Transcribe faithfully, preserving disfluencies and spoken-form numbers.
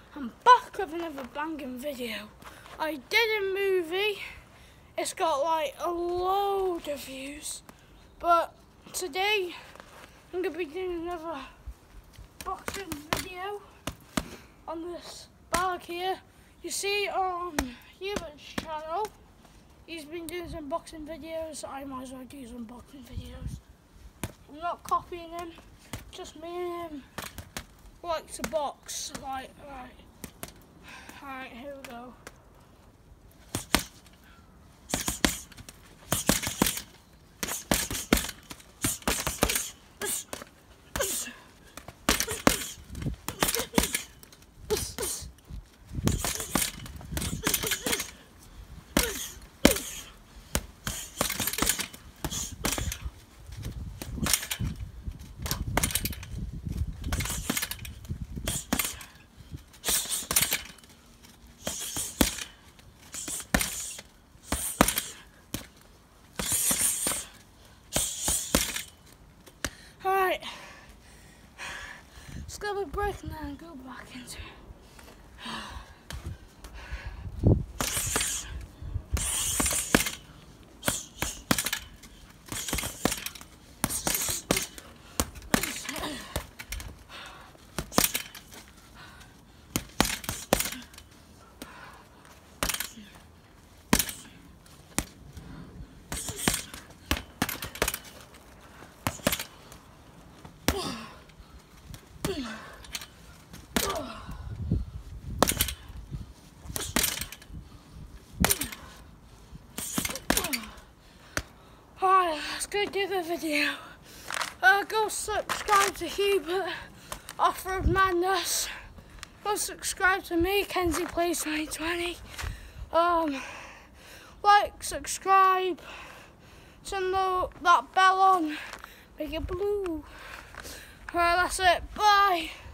I'm back with another banging video. I did a movie, it's got like a load of views, but today I'm going to be doing another boxing video on this bag here. You see on Hubert's channel, he's been doing some boxing videos, I might as well do some boxing videos. I'm not copying him, just me and him like to box, like, right. Alright, here we go. Alright, let's go a break now and go back into it. Alright, let's go do the video. Uh, go subscribe to Hubert Off-Road Madness. Go subscribe to me, Kenzie Plays twenty twenty. Um, like, subscribe, turn the, that bell on, make it blue. Alright, that's it. Bye.